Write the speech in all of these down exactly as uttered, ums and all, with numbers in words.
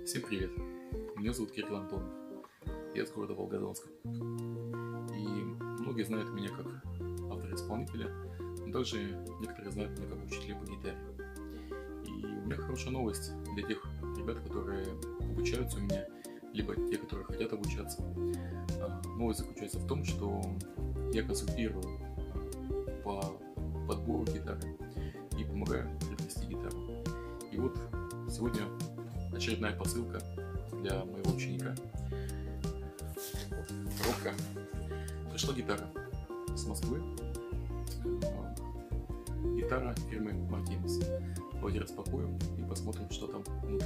Всем привет! Меня зовут Кирилл Антонов. Я из города Волгодонска. И многие знают меня как автора-исполнителя, но также некоторые знают меня как учителя по гитаре. И у меня хорошая новость для тех ребят, которые обучаются у меня, либо те, которые хотят обучаться. Новость заключается в том, что я консультирую по подбору гитары и помогаю приобрести гитару. И вот сегодня очередная посылка для моего ученика. Коробка. Пришла гитара с Москвы. Гитара фирмы Мартинес. Давайте распакуем и посмотрим, что там внутри.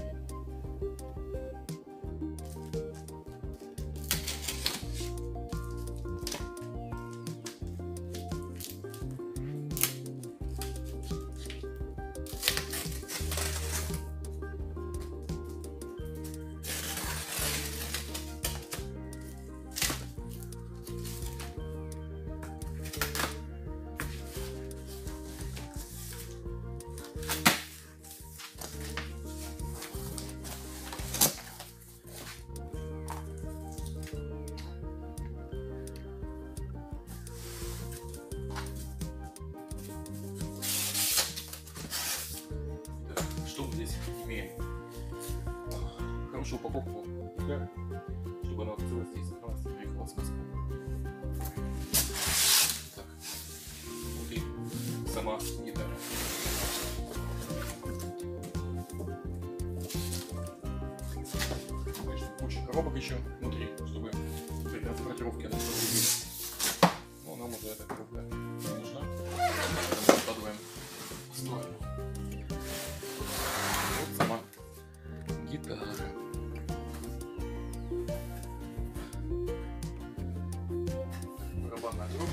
Что мы здесь имеем? Хорошую упаковку гитары, чтобы она в целости и сохранности приехала с Москвы. Так, внутри сама гитара. Конечно, куча коробок еще внутри, чтобы при транспортировке она не. Но нам уже эта коробка не нужна. Мы откладываем в сторону. Вот сама гитара. Барабанная дробь.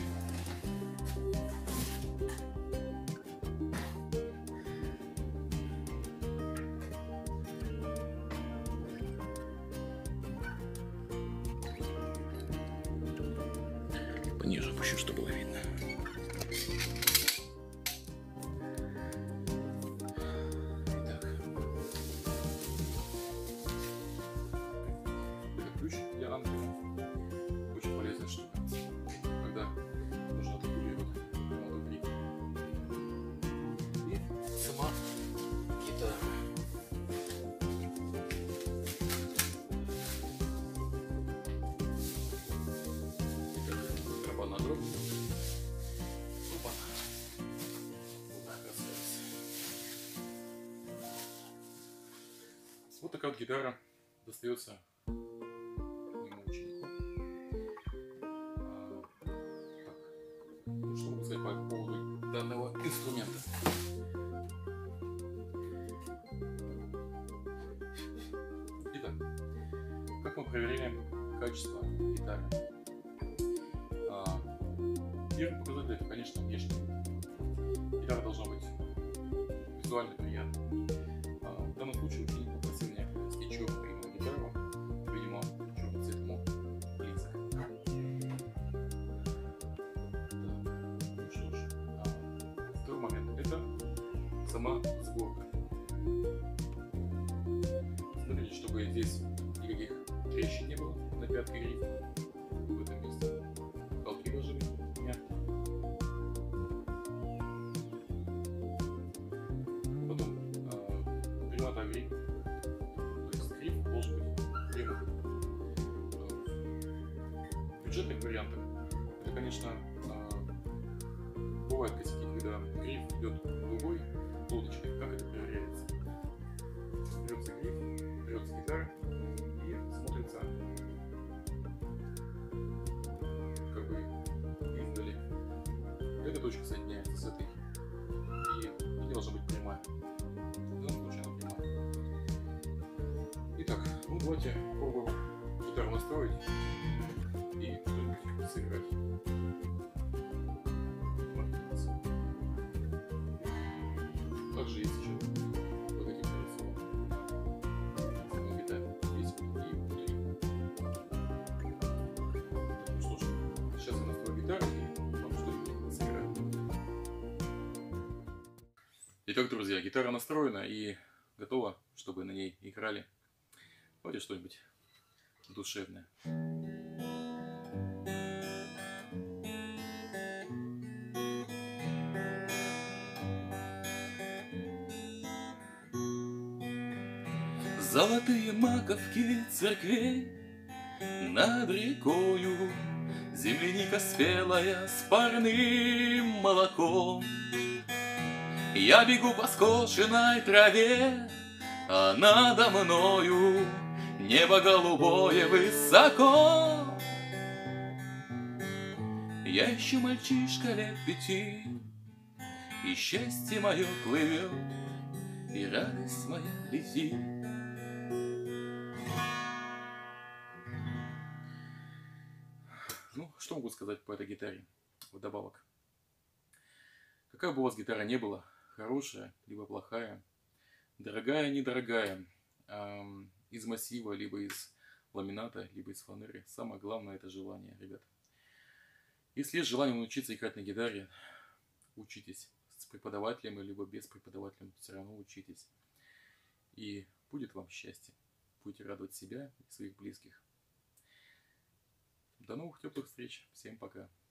Пониже опущу, чтобы было видно. Ключ для ангела. Очень полезная штука, когда нужно отрегулировать внутри. И сама гитара. Барабанная дробь. Опа. Вот так красавица. Вот такая вот гитара достается ученику. А, так, ну, что могу сказать по поводу данного инструмента? Итак, как мы проверяем качество гитары? А, первый показатель — это, конечно, внешний вид. Гитара должна быть визуально приятной. А, в данном случае ученик попросил меня привести черную гитару. Видимо, черный цвет ему близко. Так, ну что ж, а, второй момент — это сама сборка. Смотрите, чтобы здесь никаких трещин не было на пятке грифа. В этом месте уголки должны быть мягкие. Потом а, прямота грифа. То есть гриф должен быть прямым. В бюджетных вариантах это, конечно, бывают косяки, когда гриф идет другой лодочкой. Как это проверяется? Берется гриф, берется гитара и смотрится как бы издали. Эта точка соединяется с этой, и не должна быть прямая. В данном случае она прямая. Итак, ну давайте попробуем гитару настроить и что-нибудь сыграть. Также есть еще вот этих нарисован. На гитаре есть и внутри. Ну что ж, сейчас я настрою гитару и вам что-нибудь сыграю. Итак, друзья, гитара настроена и готова, чтобы на ней играли Давайте что-нибудь душевное. Золотые маковки церквей над рекою, земляника спелая с парным молоком. Я бегу по скошенной траве, а надо мною небо голубое высоко. Я еще мальчишка лет пяти, и счастье мое плывет, и радость моя летит. Ну, что могу сказать по этой гитаре вдобавок? Какая бы у вас гитара не была, хорошая, либо плохая, дорогая, недорогая, эм, из массива, либо из ламината, либо из фанеры, самое главное — это желание, ребята. Если есть желание научиться играть на гитаре, учитесь с преподавателем, либо без преподавателя, все равно учитесь. И будет вам счастье. Будете радовать себя и своих близких. До новых теплых встреч. Всем пока.